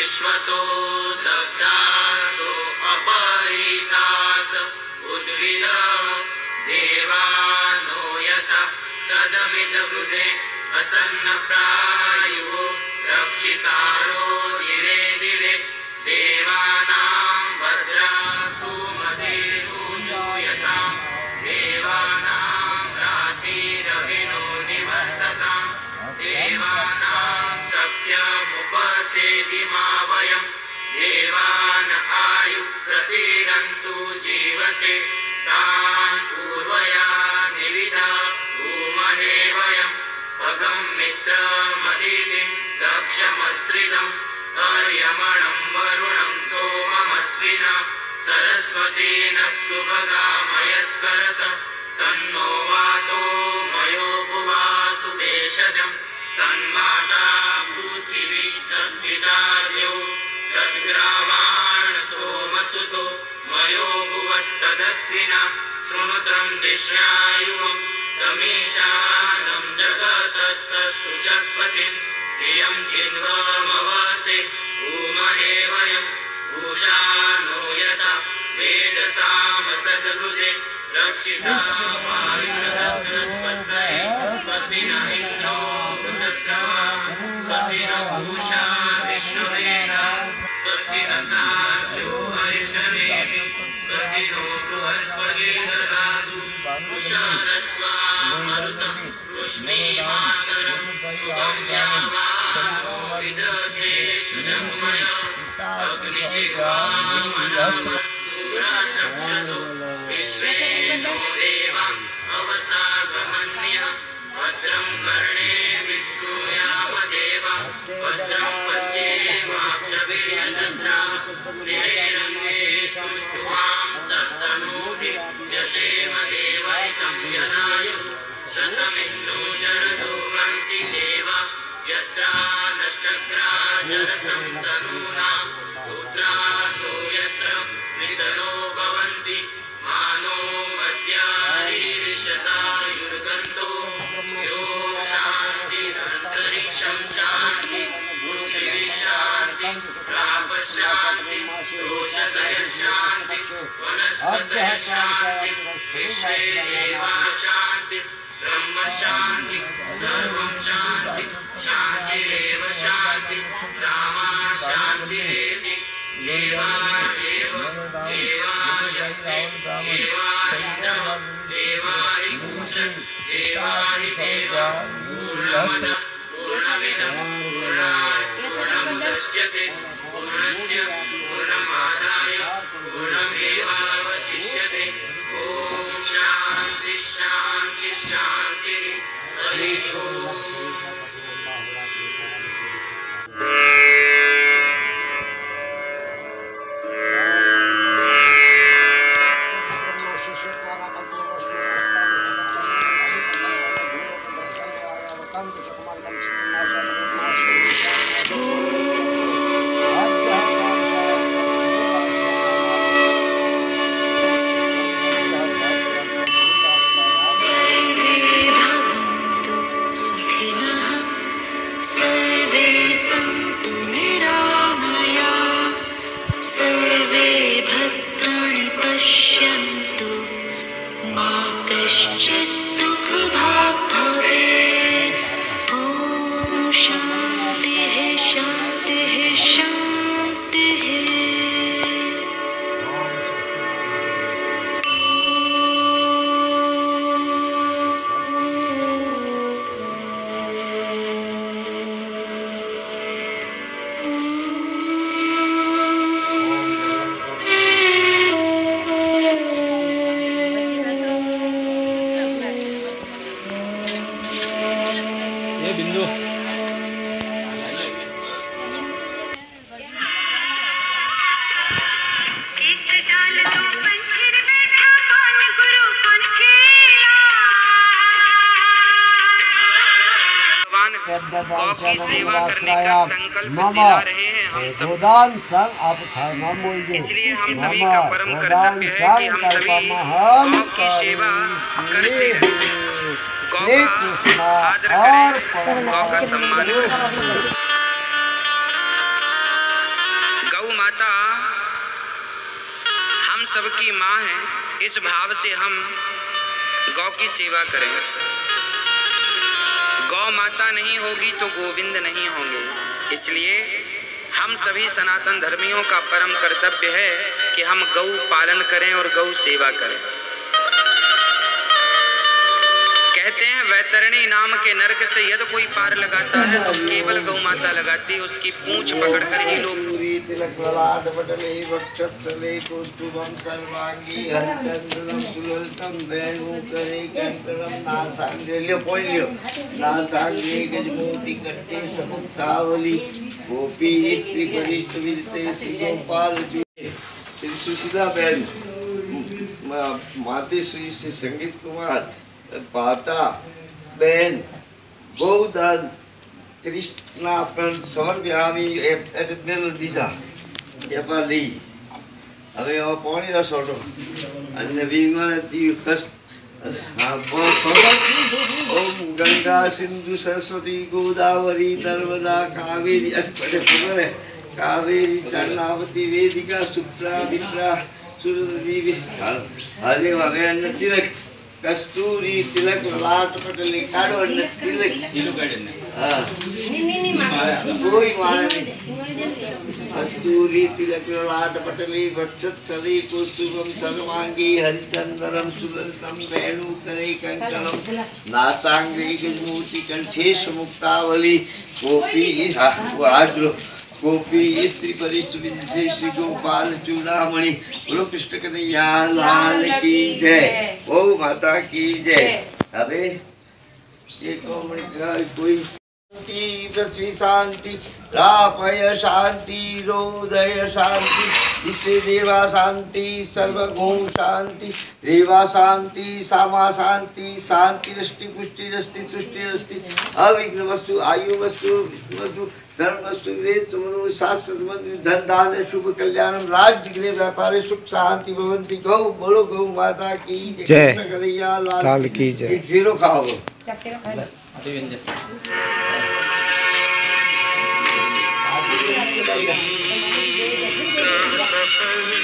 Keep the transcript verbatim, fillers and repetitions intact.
विश्वतो दग्धासो अपहृतास उद्भिदः देवानो यथा सदमिदहृदे असन्नप्रायुः रक्षितारो दिवे दिवे देवानां भद्रासु मदेरुजो यथा देवानां रातिरविनो निवर्ततां देवानां सख्यमुपसेदिमा वयं देवान आयु प्रतिरन्तु जीवसे तान् पूर्वया निविदा भूमहे वयं पगं मित्रमदितिं दक्षमश्रिदं अर्यमणं वरुणं सोममश्विना सरस्वती नः सुभगामयस्करत तन्नो वातो मयो पुवातु भेषजं तन्माता पृथिवी तद्पिता द्यौ तद्ग्रामाण सोमसुतो मयो भुवस्तदस्विना शृणुतं दिश्यायुवं तमीशानं जगतस्तस्तुषस्पतिं धियं चिन्वमवसे भूमहे वयं पूषानो यथा वेदसामसद्हृदे रक्षिता वायुरदग्धस्वस्ति स्वस्ति न इन्द्रो वृद्धश्रवा स्वस्ति न पूषा विश्ववेदा स्वस्ति नस्तार्क्ष्यो अरिष्टनेमि स्वस्ति नो बृहस्पतिर्दधातु उषादस्वा मरुतं वृष्णीमातरं शुभं यावानो विदधे सुजग्मय अग्निजिह्वामनमस्सूराचक्षसो विश्वे नो देवा अवसागमन्यः भद्रं कर्णेभिः शृणुयामदेवा भद्रं पश्येमाक्षभिर्यजत्राः स्थिरैरङ्गे स्तुष्ट्वांसस्तनूभिः व्यसेम देवैतं यदायुः शतमिन्नो शरदो भन्ति देवा यत्रा नश्चक्रा जलसन्तनूनां रुद्रासो यत्र वितरो भवन्ति मानो मद्यारीर्षतायुर्गन्तो यो शान्तिरन्तरिक्षं शान्ति पृथिवी शान्ति प्रापशान्ति रोषधयः शान्ति वनस्पतयः शान्ति विश्वे देवा शान्ति ब्रह्म शान्ति सर्वं शान्ति शान्तिरेव शान्ति सामा शान्तिरेति देवादेव देवायते देवारिन्द्रः देवारिभूषण देवारिदेवा पूर्णमद पूर्णमिदं पूर्णात् पूर्णमुदच्यते पूर्णस्य पूर्णमादाय पूर्णमेवावशिष्यते ॐ शान्ति शान्ति शान्तिः हरिः ओम्। गौ की सेवा करने का संकल्प दिला रहे हैं हम सब। इसलिए हम सभी का परम कर्तव्य है कि हम सभी गौ की सेवा करते रहें, गौ का आदर करें, गौ का सम्मान करें। हम सबकी माँ हैं, इस भाव से हम गौ की सेवा करें। गौ माता नहीं होगी तो गोविंद नहीं होंगे। इसलिए हम सभी सनातन धर्मियों का परम कर्तव्य है कि हम गौ पालन करें और गौ सेवा करें। कहते हैं वैतरणी नाम के नरक से यदि कोई पार लगाता है तो केवल गौ माता लगाती है, उसकी पूंछ पकड़कर ही लोग तिलक ललाट पटले वक्षस्थले कौस्तुभं सर्वांगी हरिचंदनं सुललितं वेणुकरे कंकणं नासाग्रे लियो पॉइंट लियो नासाग्रे गजमोती कट्टे समुक्तावली गोपी स्त्री परिष्ट विजते श्री गोपाल जी श्री सुशीला बहन माते श्री श्री संगीत कुमार पाता बहन गौदान कृष्णा पण समर्प्यामी एट मेल दिशा एपाली હવે આ પાણી નો છોડો અને વિંગણ તી કસ ओम गंगा सिंधु सरस्वती गोदावरी नर्मदा कावेरी अटपटे खबर है कावेरी कर्णावती वेदिका सुप्रा विप्रा सुरदेवी हरे भगवान तिलक कस्तूरी तिलक लाट पटले काढो અને तिलक ઈનું કાઢીને હા ની ની ની મારે કોઈ મારે નહીં कस्तूरी तिलक लाट पटले वक्षस्थले कौस्तुभं सर्वांगी हरिचंदनं सुललितं वेणुकरे कंकणं नासाग्रे गजमोती कंठे मुक्तावली गोपी हाद्रो गोपी स्त्री परिष्ट विजय श्री गोपाल चूड़ामणि बोलो कृष्ण कन्हैया लाल की जय, गौ माता की जय। अबे ये कोई पृथ्वी शांति रापय शांति रोदय शांति इससे देवा शांति सर्वगुण शांति रेवा शांति सामा शांति शांति रष्टि पुष्टि रष्टि तुष्टि रष्टि अविघ्न वस्तु आयु वस्तु वस्तु धर्म वस्तु वेद समनो शास्त्र संबंधी धन दान शुभ कल्याणम राज्य गृह व्यापार सुख शांति भवंती। गौ बोलो गौ माता की जय, कन्हैया लाल की जय। जीरो खाओ सफल